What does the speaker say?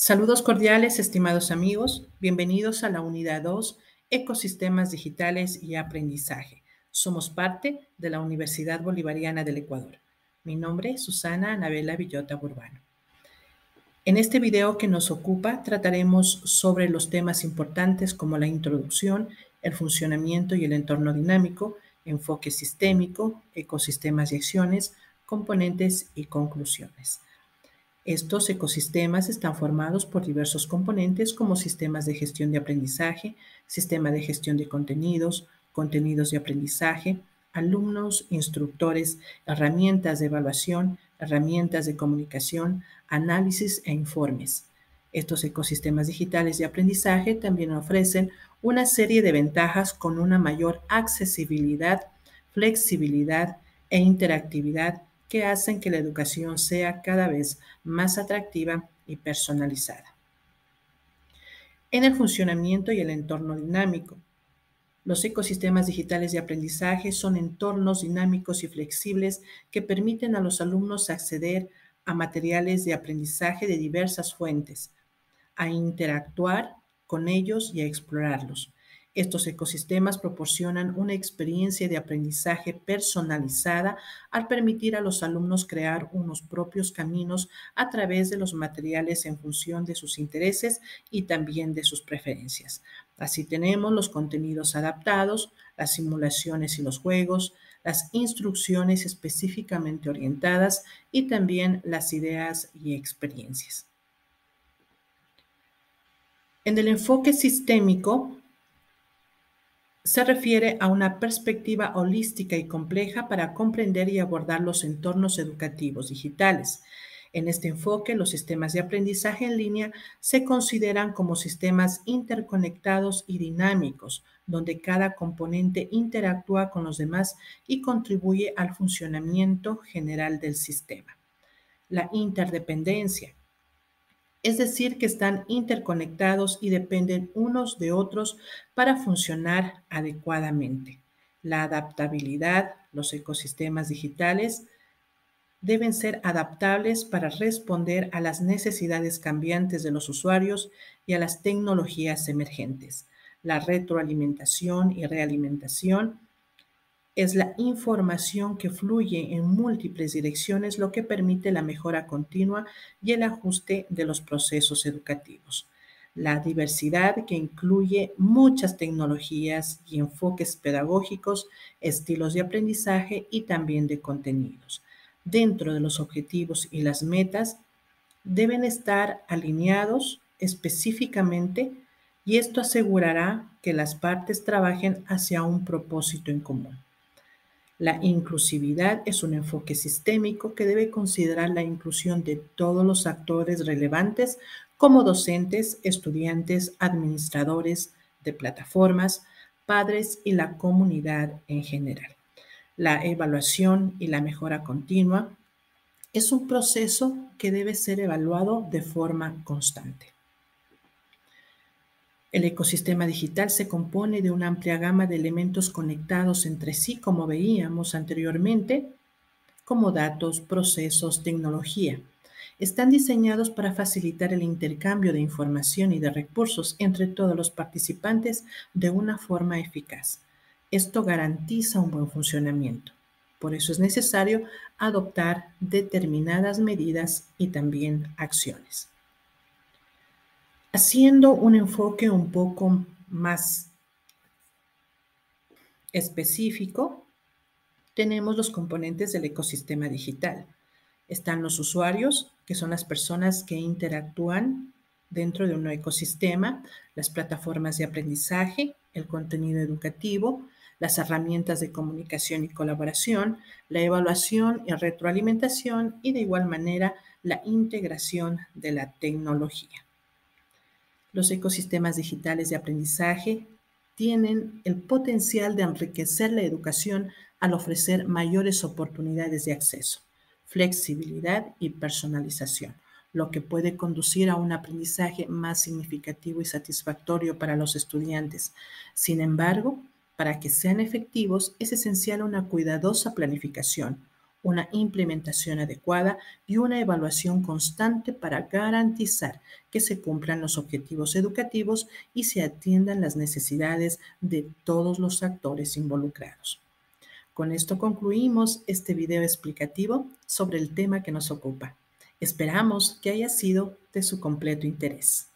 Saludos cordiales, estimados amigos. Bienvenidos a la unidad 2, Ecosistemas Digitales y Aprendizaje. Somos parte de la Universidad Bolivariana del Ecuador. Mi nombre es Susana Anabela Villota Burbano. En este video que nos ocupa trataremos sobre los temas importantes como la introducción, el funcionamiento y el entorno dinámico, enfoque sistémico, ecosistemas y acciones, componentes y conclusiones. Estos ecosistemas están formados por diversos componentes como sistemas de gestión de aprendizaje, sistema de gestión de contenidos, contenidos de aprendizaje, alumnos, instructores, herramientas de evaluación, herramientas de comunicación, análisis e informes. Estos ecosistemas digitales de aprendizaje también ofrecen una serie de ventajas con una mayor accesibilidad, flexibilidad e interactividad que hacen que la educación sea cada vez más atractiva y personalizada. En el funcionamiento y el entorno dinámico. Los ecosistemas digitales de aprendizaje son entornos dinámicos y flexibles que permiten a los alumnos acceder a materiales de aprendizaje de diversas fuentes, a interactuar con ellos y a explorarlos. Estos ecosistemas proporcionan una experiencia de aprendizaje personalizada al permitir a los alumnos crear unos propios caminos a través de los materiales en función de sus intereses y también de sus preferencias. Así tenemos los contenidos adaptados, las simulaciones y los juegos, las instrucciones específicamente orientadas y también las ideas y experiencias. En el enfoque sistémico, se refiere a una perspectiva holística y compleja para comprender y abordar los entornos educativos digitales. En este enfoque, los sistemas de aprendizaje en línea se consideran como sistemas interconectados y dinámicos, donde cada componente interactúa con los demás y contribuye al funcionamiento general del sistema. La interdependencia, es decir, que están interconectados y dependen unos de otros para funcionar adecuadamente. La adaptabilidad, los ecosistemas digitales deben ser adaptables para responder a las necesidades cambiantes de los usuarios y a las tecnologías emergentes. La retroalimentación y realimentación es la información que fluye en múltiples direcciones, lo que permite la mejora continua y el ajuste de los procesos educativos. La diversidad, que incluye muchas tecnologías y enfoques pedagógicos, estilos de aprendizaje y también de contenidos. Dentro de los objetivos y las metas, deben estar alineados específicamente y esto asegurará que las partes trabajen hacia un propósito en común. La inclusividad es un enfoque sistémico que debe considerar la inclusión de todos los actores relevantes como docentes, estudiantes, administradores de plataformas, padres y la comunidad en general. La evaluación y la mejora continua es un proceso que debe ser evaluado de forma constante. El ecosistema digital se compone de una amplia gama de elementos conectados entre sí, como veíamos anteriormente, como datos, procesos, tecnología. Están diseñados para facilitar el intercambio de información y de recursos entre todos los participantes de una forma eficaz. Esto garantiza un buen funcionamiento. Por eso es necesario adoptar determinadas medidas y también acciones. Haciendo un enfoque un poco más específico, tenemos los componentes del ecosistema digital. Están los usuarios, que son las personas que interactúan dentro de un ecosistema, las plataformas de aprendizaje, el contenido educativo, las herramientas de comunicación y colaboración, la evaluación y retroalimentación y de igual manera la integración de la tecnología. Los ecosistemas digitales de aprendizaje tienen el potencial de enriquecer la educación al ofrecer mayores oportunidades de acceso, flexibilidad y personalización, lo que puede conducir a un aprendizaje más significativo y satisfactorio para los estudiantes. Sin embargo, para que sean efectivos es esencial una cuidadosa planificación, una implementación adecuada y una evaluación constante para garantizar que se cumplan los objetivos educativos y se atiendan las necesidades de todos los actores involucrados. Con esto concluimos este video explicativo sobre el tema que nos ocupa. Esperamos que haya sido de su completo interés.